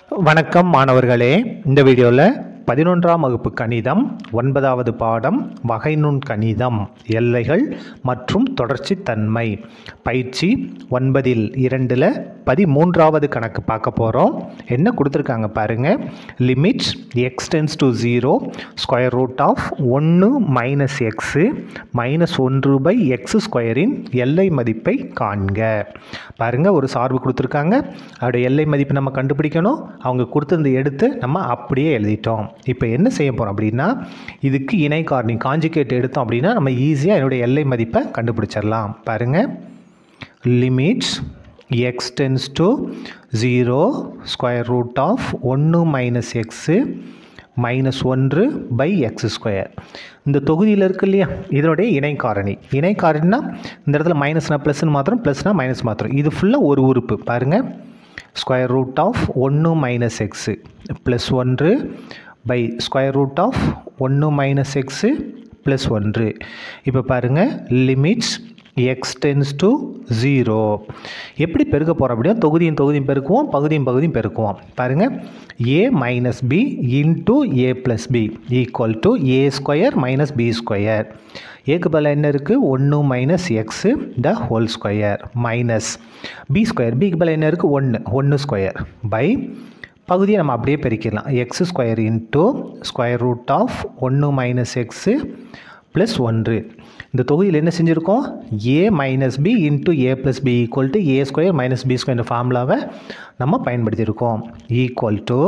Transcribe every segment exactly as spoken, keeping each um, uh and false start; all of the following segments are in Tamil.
வணக்கம் மாணவர்களே, இந்த வீடியோவில் பதினொன்றாம் வகுப்பு கணிதம் ஒன்பதாவது பாடம் வகைநுண் கணிதம் எல்லைகள் மற்றும் தொடர்ச்சி தன்மை பயிற்சி ஒன்பதில் இரண்டில் பதிமூன்றாவது கணக்கு பார்க்க போகிறோம். என்ன கொடுத்துருக்காங்க பாருங்கள். Limits x tends to zero square root of ஒன்று மைனஸ் எக்ஸு மைனஸ் ஒன்று பை எக்ஸ் ஸ்கொயரின் எல்லை மதிப்பை காண்க. பாருங்கள், ஒரு சார்பு கொடுத்துருக்காங்க. அதோடைய எல்லை மதிப்பு நம்ம கண்டுபிடிக்கணும். அவங்க கொடுத்துருந்த எடுத்து நம்ம அப்படியே எழுதிட்டோம். இப்போ என்ன செய்ய போகிறோம் அப்படின்னா, இதுக்கு இணை காரணி காஞ்சுகேட் எடுத்தோம் அப்படின்னா நம்ம ஈஸியாக என்னுடைய எல்லை மதிப்பை கண்டுபிடிச்சிடலாம். பாருங்கள், limits x tends to zero square root of ஒன்று மைனஸ் எக்ஸு மைனஸ் ஒன்று பை எக்ஸ் ஸ்கொயர். இந்த தொகுதியில் இருக்கு இல்லையா, இதனுடைய இணை காரணி. இணை காரணினா இந்த இடத்துல மைனஸ்னா ப்ளஸ்ன்னு மாத்திரம், ப்ளஸ்னா மைனஸ் மாத்திரம். இது ஃபுல்லாக ஒரு உறுப்பு. பாருங்கள், ஸ்கொயர் ரூட் ஆஃப் ஒன்று மைனஸ் எக்ஸு ப்ளஸ் ஒன்று பை ஸ்கொயர் ரூட் ஆஃப் ஒன்று மைனஸ் எக்ஸு ப்ளஸ் ஒன்று. இப்போ பாருங்கள், limits x tends to zero. எப்படி பெருக்க போகிறோம் அப்படின்னா, தொகுதியும் தொகுதியும் பெருக்குவோம், பகுதியும் பகுதியும் பெருக்குவோம். பாருங்கள், a minus b into a plus b equal to a square minus b square. ஏக்கு பதில் என்ன இருக்குது, ஒன்று minus x the whole square minus b square. பிக்கு பதில் என்ன இருக்குது, ஒன்று ஒன்று ஸ்கொயர் பை பகுதியை நம்ம அப்படியே பெருக்கிடலாம். X square into square root of ஒன்று மைனஸ் எக்ஸு ப்ளஸ் ஒன்று. இந்த தொகுதியில் என்ன செஞ்சுருக்கோம், a minus b into a plus b equal to a square minus b square ஃபார்முலாவை நம்ம பயன்படுத்தியிருக்கோம். Equal to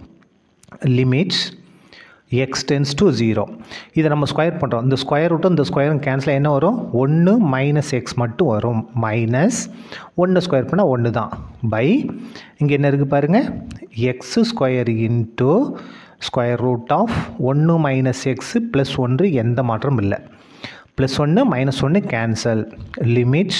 limits x tends to zero. இதை நம்ம ஸ்கொயர் பண்ணுறோம். இந்த ஸ்கொயர் ரூட்டும் இந்த ஸ்கொயரும் கேன்சல் என்ன வரும், ஒன்று மைனஸ் எக்ஸ் மட்டும் வரும். மைனஸ் ஒன்று ஸ்கொயர் பண்ணால் ஒன்று தான் பை இங்கே என்ன இருக்குது பாருங்கள், x square into square root of ஒன்று மைனஸ் எக்ஸு ப்ளஸ் ஒன்று. எந்த மாற்றமும் இல்லை. ப்ளஸ் ஒன்று மைனஸ் ஒன்று cancel. Limits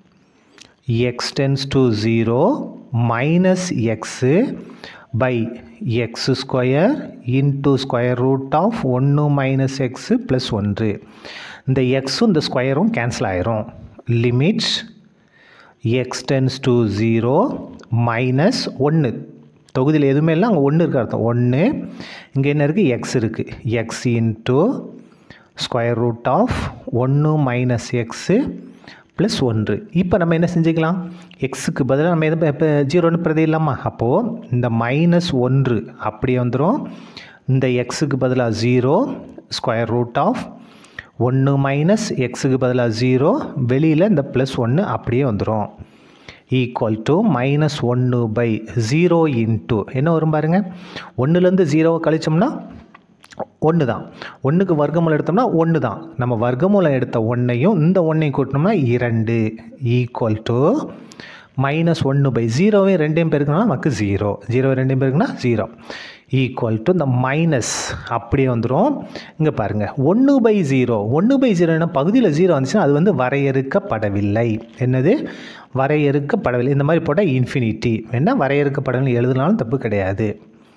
x tends to zero minus x by x square into square root of ஒன்று மைனஸ் எக்ஸு ப்ளஸ் ஒன்று. இந்த எக்ஸும் இந்த ஸ்கொயரும் கேன்சல் ஆயிரும். Limits x tends to zero minus ஒன்று. தொகுதியில் எதுவுமே இல்லை, அங்கே ஒன்று இருக்க அர்த்தம். ஒன்று இங்கே என்ன இருக்குது, எக்ஸ் இருக்குது. X into square root of ஒன்று மைனஸ் எக்ஸு ப்ளஸ் ஒன்று. இப்போ நம்ம என்ன செஞ்சுக்கலாம், எக்ஸுக்கு பதிலாக நம்ம எது இப்போ ஜீரோன்னு பிரதி இல்லாமா, அப்போது இந்த மைனஸ் ஒன்று அப்படியே வந்துடும். இந்த எக்ஸுக்கு பதிலாக ஜீரோ ஸ்கொயர் ரூட் ஆஃப் ஒன்று மைனஸ் எக்ஸுக்கு பதிலாக ஜீரோ, வெளியில் இந்த ப்ளஸ் ஒன்று அப்படியே வந்துடும். ஈக்குவல் டு மைனஸ் ஒன்று பை ஜீரோ இன்ட்டு என்ன வரும் பாருங்கள், ஒன்றுலேருந்து ஜீரோவை கழிச்சோம்னா ஒன்று தான். ஒன்றுக்கு வர்க்கமூலம் எடுத்தோம்னா ஒன்று தான். நம்ம வர்க்கமூலம் எடுத்த ஒன்றையும் இந்த ஒன்றையும் கூட்டினோம்னா இரண்டு. ஈக்குவல் டு மைனஸ் ஒன்று பை ஜீரோவையும் ரெண்டையும் பெருக்கணும்னா நமக்கு ஜீரோ. ஜீரோ ரெண்டையும் பெருக்குனா ஜீரோ. ஈக்குவல் டு இந்த மைனஸ் அப்படியே வந்துடும். இங்கே பாருங்கள், ஒன்று பை ஜீரோ. ஒன்று பை ஜீரோனா பகுதியில் ஜீரோ வந்துச்சுன்னா அது வந்து வரையறுக்கப்படவில்லை. என்னது, வரையறுக்கப்படவில்லை. இந்த மாதிரி போட்டால் இன்ஃபினிட்டி. என்ன வரையறுக்கப்படவில்லை எழுதினாலும் தப்பு கிடையாது.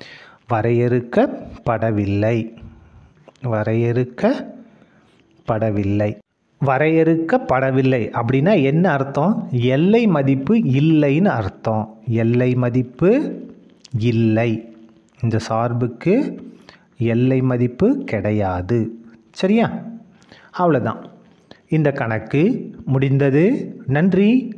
வரையறுக்கப்படவில்லை வரையறுக்கப்படவில்லை வரையறுக்கப்படவில்லை அப்படின்னா என்ன அர்த்தம், எல்லை மதிப்பு இல்லைன்னு அர்த்தம். எல்லை மதிப்பு இல்லை. இந்த சார்புக்கு எல்லை மதிப்பு கிடையாது. சரியா, அவ்வளோதான். இந்த கணக்கு முடிந்தது. நன்றி.